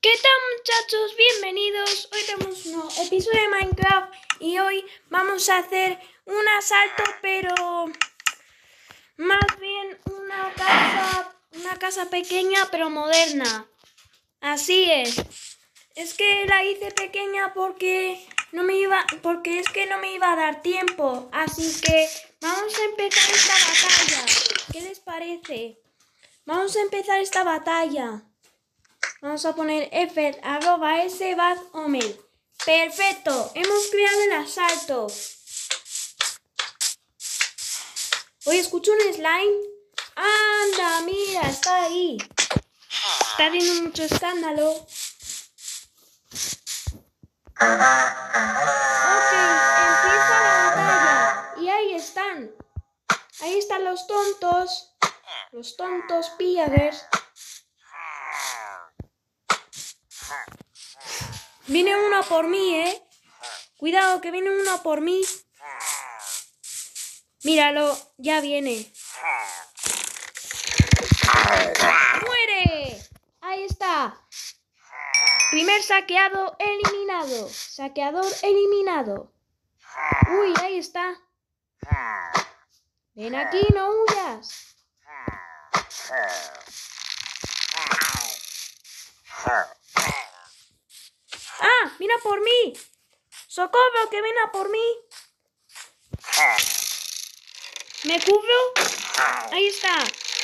¿Qué tal, muchachos? Bienvenidos. Hoy tenemos un nuevo episodio de Minecraft y hoy vamos a hacer un asalto, pero más bien una casa pequeña pero moderna. Así es. Es que la hice pequeña porque es que no me iba a dar tiempo. Así que vamos a empezar esta batalla. ¿Qué les parece? Vamos a empezar esta batalla. Vamos a poner @sbadOmel. Perfecto, hemos creado el asalto. Hoy escucho un slime. Anda, mira, está ahí. Está haciendo mucho escándalo. Ok, empieza la batalla. Y ahí están. Ahí están los tontos. Los tontos pillagers. Viene uno por mí, Cuidado, que viene uno por mí. Míralo, ya viene. ¡Muere! Ahí está. Primer saqueado eliminado. Saqueador eliminado. Uy, ahí está. Ven aquí, no huyas. ¡Ah! ¡Mira por mí! ¡Socorro, que viene por mí! ¿Me cubro? Ahí está.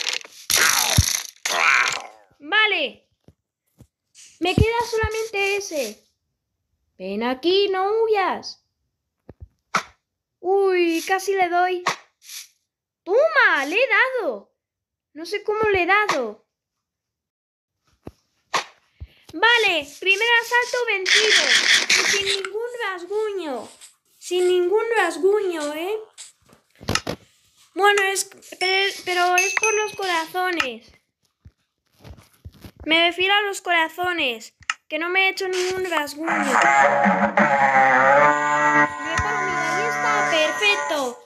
Vale. Me queda solamente ese. Ven aquí, no huyas. Uy, casi le doy. ¡Toma! ¡Le he dado! No sé cómo le he dado. Vale, primer asalto vencido. Y sin ningún rasguño. Sin ningún rasguño, Bueno, pero es por los corazones. Me refiero a los corazones. Que no me he hecho ningún rasguño. Ahí está, perfecto.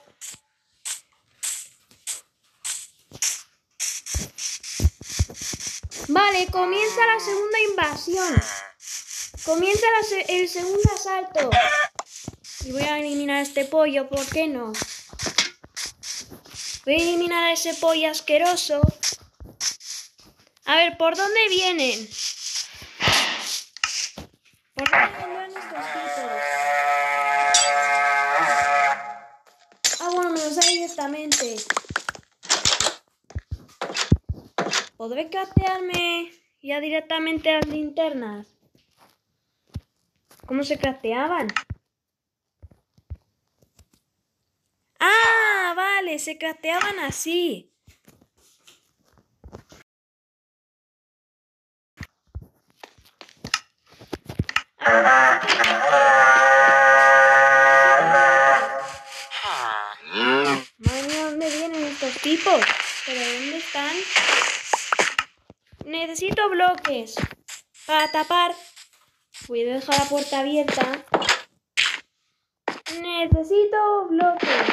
Vale, comienza la segunda invasión. Comienza el segundo asalto. Y voy a eliminar este pollo, ¿por qué no? Voy a eliminar a ese pollo asqueroso. A ver, ¿por dónde vienen? ¿Por dónde vendrán estos tipos? Ah, bueno, me los da directamente. ¿Podré craftearme ya directamente las linternas? ¿Cómo se crafteaban? Ah, vale, se crafteaban así. Madre mía, ¿dónde vienen estos tipos? ¿Pero dónde están? Necesito bloques para tapar. Voy a dejar la puerta abierta. Necesito bloques.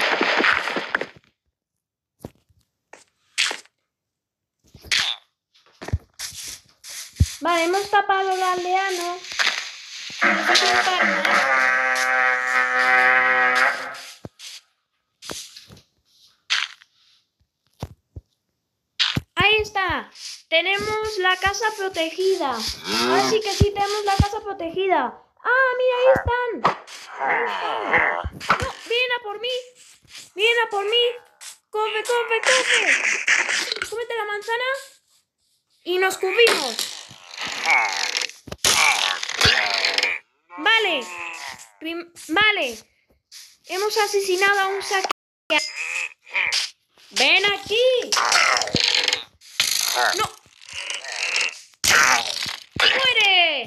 Vale, hemos tapado al aldeano. Necesito un par más. Ahí está. Tenemos la casa protegida. Así que sí, tenemos la casa protegida. ¡Ah, mira, ahí están! Ahí están. No, vienen a por mí. Vienen a por mí. ¡Corre, corre, corre! Cómete la manzana. Y nos cubrimos. Vale. Vale. Hemos asesinado a un saqueador. ¡Ven aquí! ¡No! ¡Muere!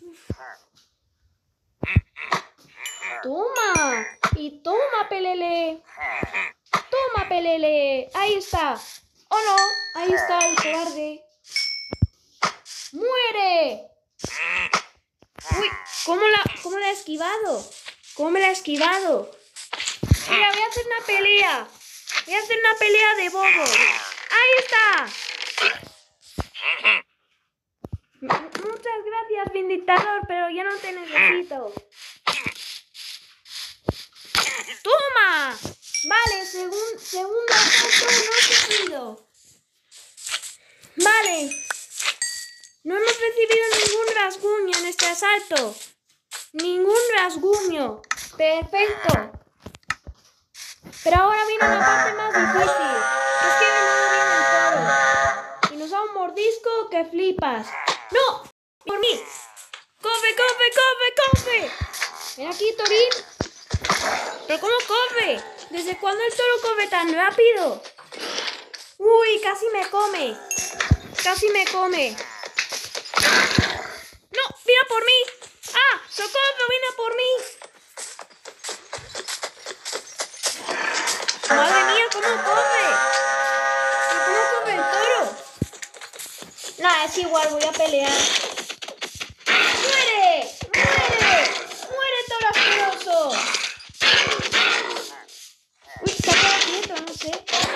¡Toma! Y toma, pelele. ¡Toma, pelele! Ahí está. ¡Oh, no! Ahí está el cobarde. ¡Muere! ¡Uy! ¿Cómo la ha esquivado? ¿Cómo me la ha esquivado? Mira, voy a hacer una pelea. Voy a hacer una pelea de bobos. ¡Ahí está! Muchas Muchas gracias, Vindictador, pero ya no te necesito. ¡Toma! Vale, segundo asalto no sufrido. Vale. No hemos recibido ningún rasguño en este asalto. Ningún rasguño. Perfecto. Pero ahora viene la parte más difícil. Es que no viene el toro. Y nos da un mordisco que flipas. ¡No! ¡Por mí! ¡Corre, corre, corre, corre! Ven aquí, Torín. ¿Pero cómo corre? ¿Desde cuándo el toro corre tan rápido? ¡Uy! Casi me come. Casi me come. ¡No! ¡Viene por mí! ¡Ah! ¡Socorro! ¡Viene por mí! ¡Madre mía! ¿Cómo corre? ¿Cómo corre el toro? Nah, es igual. Voy a pelear. ¡Muere! ¡Muere! ¡Muere, toro asqueroso! Uy, se ha quedado quieto, no sé.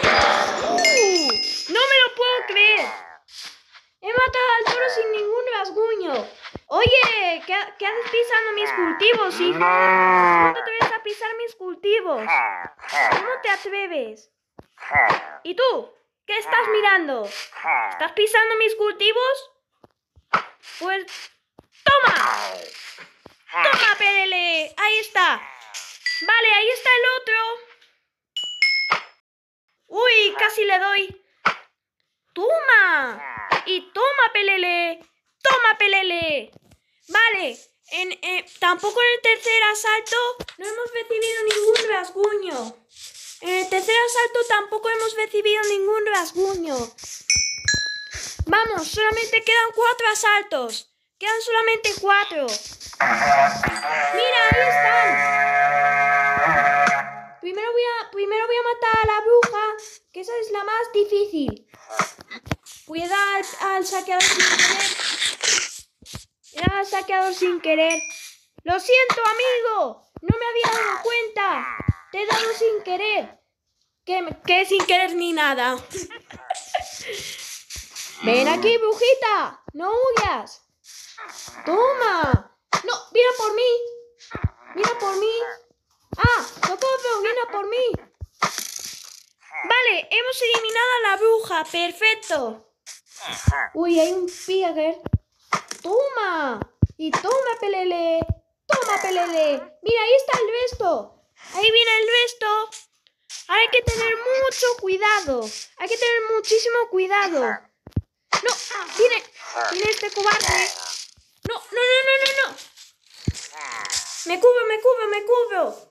¡No me lo puedo creer! He matado al toro sin ningún rasguño. Oye, ¿qué haces pisando mis cultivos, hijo? ¿Cómo te atreves a pisar mis cultivos? ¿Cómo te atreves? ¿Y tú? ¿Qué estás mirando? ¿Estás pisando mis cultivos? Pues... ¡toma! ¡Toma, Pelele! Ahí está. Vale, ahí está el otro. ¡Uy! Casi le doy. ¡Toma! Y toma, Pelele. ¡Toma, Pelele! Vale, tampoco en el tercer asalto no hemos recibido ningún rasguño. En el tercer asalto tampoco hemos recibido ningún rasguño. Vamos, solamente quedan 4 asaltos. Quedan solamente 4. Mira, ahí están. Primero voy a matar a la bruja, que esa es la más difícil. Voy a dar al saqueador sin querer. Era al saqueador sin querer. ¡Lo siento, amigo! No me había dado cuenta. Te he dado sin querer. Que sin querer ni nada. Ven aquí, brujita. No huyas. Toma. No, mira por mí. Mira por mí. Ah, socorro, viene por mí. Vale, hemos eliminado a la bruja. Perfecto. Uy, hay un Piager. ¡Toma! Y toma, Pelele. ¡Toma, Pelele! Mira, ahí está el resto. Ahí viene el resto. Ahora hay que tener mucho cuidado. Hay que tener muchísimo cuidado. No, viene este cobarde. No, no, no, no, no, no. Me cubro, me cubro, me cubro.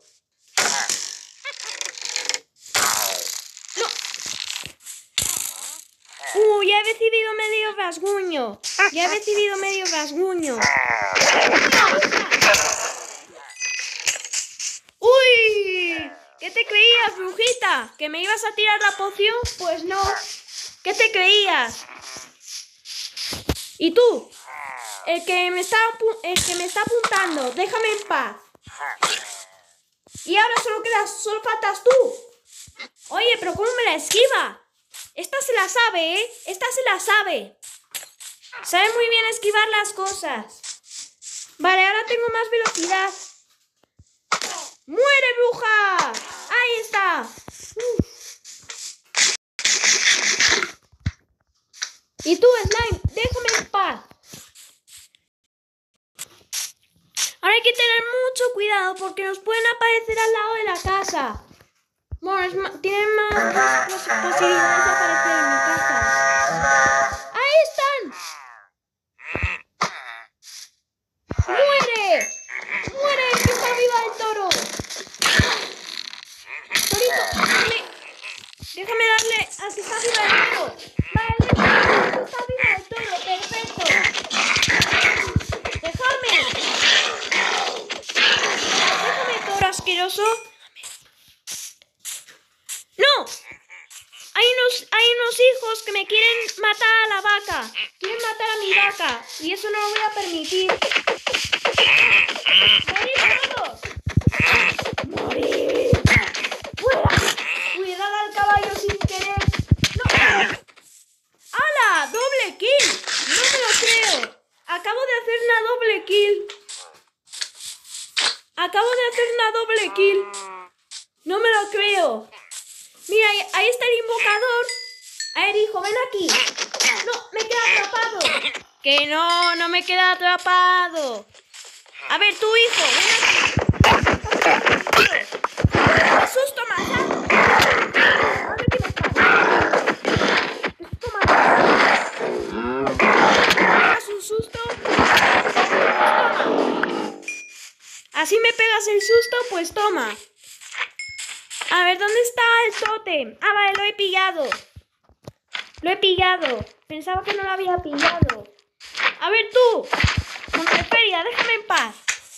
No. Ya he recibido medio rasguño. Ya he recibido medio rasguño. ¡Uy! ¿Qué te creías, brujita? ¿Que me ibas a tirar la poción? Pues no. ¿Qué te creías? ¿Y tú? El que me está apuntando. Déjame en paz. Y ahora solo faltas tú. Oye, pero ¿cómo me la esquiva? Esta se la sabe, ¿eh? Esta se la sabe. Sabe muy bien esquivar las cosas. Vale, ahora tengo más velocidad. ¡Muere, bruja! ¡Ahí está! Y tú, Slime, déjame en paz. Ahora hay que tener mucho cuidado porque nos pueden aparecer al lado de la casa. Bueno, tienen más posibilidades de aparecer en mi casa. ¡Ahí están! ¡Muere! ¡Muere! ¡El que está arriba del toro! Torito, déjame darle al que está arriba del toro. Vale, el que está arriba del toro. Perfecto. Déjame, toro asqueroso. ¡No! Hay unos hijos que me quieren matar a la vaca. Quieren matar a mi vaca. Y eso no lo voy a permitir. ¡Morir todos! ¡Morir! ¡Fuera! ¡Cuidado al caballo sin querer! ¡No! ¡Hala! ¡Doble kill! No me lo creo. Acabo de hacer una doble kill. Acabo de hacer una doble kill. No me lo creo. Mira, ahí está el invocador. A ver, hijo, ven aquí. No, me queda atrapado. Que no, no me queda atrapado. A ver, tu hijo, ven aquí. ¡Qué susto me has dado! ¿Dónde tienes que ¡qué susto me has dado! ¿Me das un susto? Así me pegas el susto, pues toma. A ver, ¿dónde está el tótem? Ah, vale, lo he pillado. Lo he pillado. Pensaba que no lo había pillado. A ver tú, Monteferia, déjame en paz.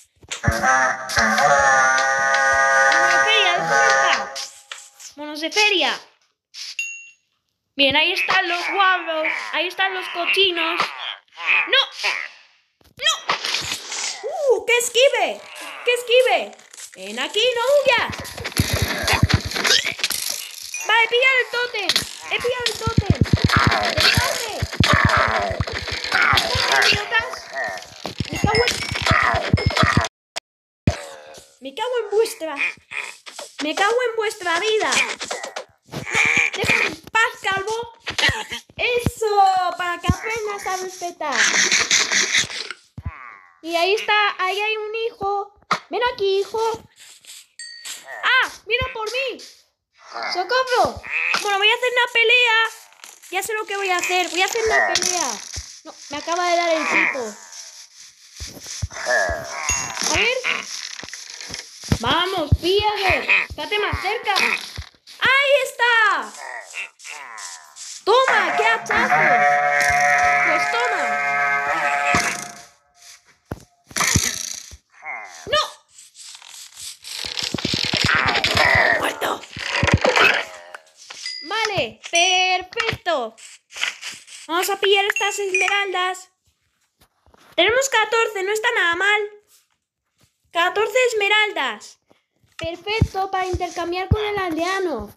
Monteferia, déjame en paz. Monteferia. Bien, ahí están los guarros. Ahí están los cochinos. ¡No! ¡No! ¡Qué esquive! ¡Qué esquive! ¡Ven aquí, no huyas! Vale, he pillado el tótem. He pillado el tótem. ¡Dejadme! Me cago en vuestra. Me cago en vuestra vida. Déjame en paz, calvo. Eso, para que aprendas a respetar. Y ahí está, ahí hay un hijo. Ven aquí, hijo. ¡Ah! ¡Mira por mí! ¡Socorro! Bueno, voy a hacer una pelea. Ya sé lo que voy a hacer. Voy a hacer una pelea. No, me acaba de dar el tipo. A ver. Vamos, Pierre. Estate más cerca. ¡Ahí está! ¡Toma! ¡Qué hachazo! Pues toma. ¡No! ¡Muerto! Vale, perfecto. Vamos a pillar estas esmeraldas. Tenemos 14, no está nada mal. 14 esmeraldas. Perfecto, para intercambiar con el aldeano.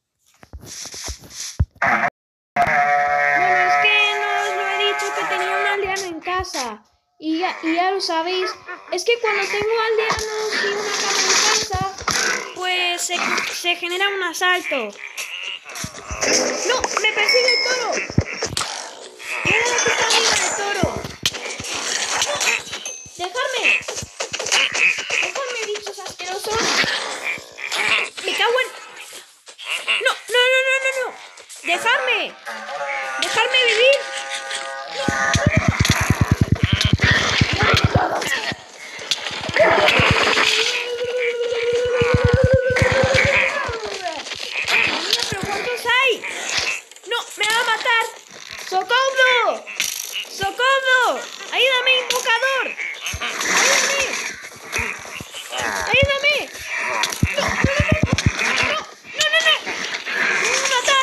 Bueno, es que no os lo he dicho que tenía un aldeano en casa. Y ya lo sabéis. Es que cuando tengo aldeanos y una cama en casa, pues se genera un asalto. ¡No! ¡Me persigue el toro! ¡Mira la que está arriba del toro! ¡No! ¡Dejadme! ¡Dejadme, bichos asquerosos! ¡Me cago en! ¡No! ¡No, no, no, no, no! ¡Dejadme! ¡Dejadme vivir! ¡No, no, no! ¿Pero cuántos hay? ¡No! ¡Me va a matar! ¡Socorro! ¡Socorro! ¡Ayúdame, invocador! ¡Ayúdame! ¡Ayúdame! ¡No! ¡No, no, no! ¡No! ¡No, no, no! ¡Me van a matar!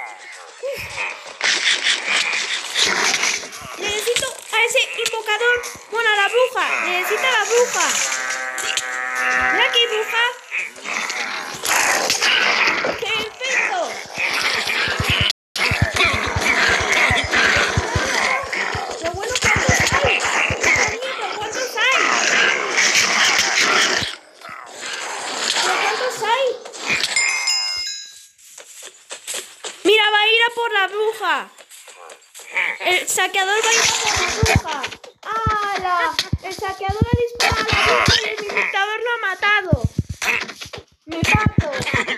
Necesito a ese invocador. Bueno, a la bruja. Necesito a la bruja. Ven aquí, bruja. ¡Perfecto! Lo bueno, ¿cuántos hay? ¿Cuántos hay? ¿Pero cuántos hay? Mira, va a ir a por la bruja. El saqueador va a ir a por la bruja. ¡Hala! El saqueador ha disparado a la bruja y el dictador lo ha matado. Me parto.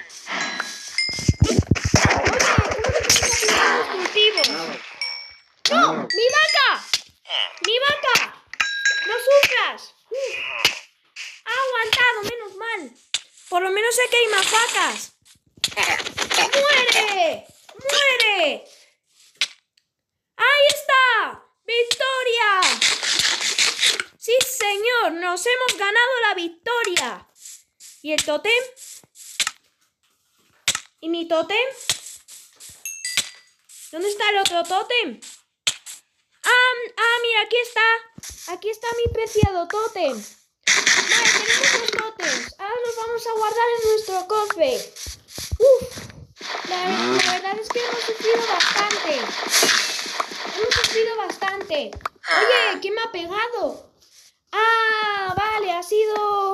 ¡No! ¡Mi vaca! ¡Mi vaca! ¡No sufras! Ha aguantado, menos mal. Por lo menos sé que hay más vacas. ¡Muere! ¡Muere! ¡Ahí está! ¡Victoria! ¡Sí, señor! ¡Nos hemos ganado la victoria! ¿Y el tótem? ¿Y mi tótem? ¿Dónde está el otro tótem? Mira, aquí está. Aquí está mi preciado tótem. Vale, tenemos los tótems. Ahora los vamos a guardar en nuestro cofre. La verdad es que hemos sufrido bastante. Hemos sufrido bastante. Oye, ¿quién me ha pegado? Ah, vale, ha sido...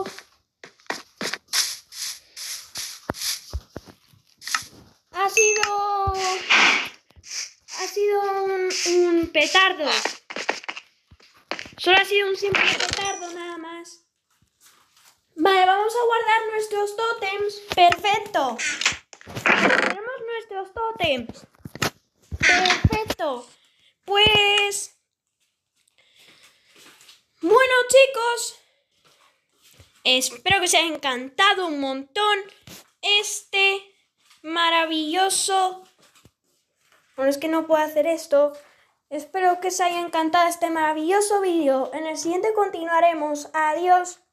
Ha sido un petardo. Solo ha sido un simple petardo, nada más. Vale, vamos a guardar nuestros tótems. Perfecto. Tenemos nuestros tótems. Perfecto. Pues... Bueno, chicos. Espero que os haya encantado un montón este maravilloso... Bueno, es que no puedo hacer esto. Espero que os haya encantado este maravilloso vídeo. En el siguiente continuaremos. Adiós.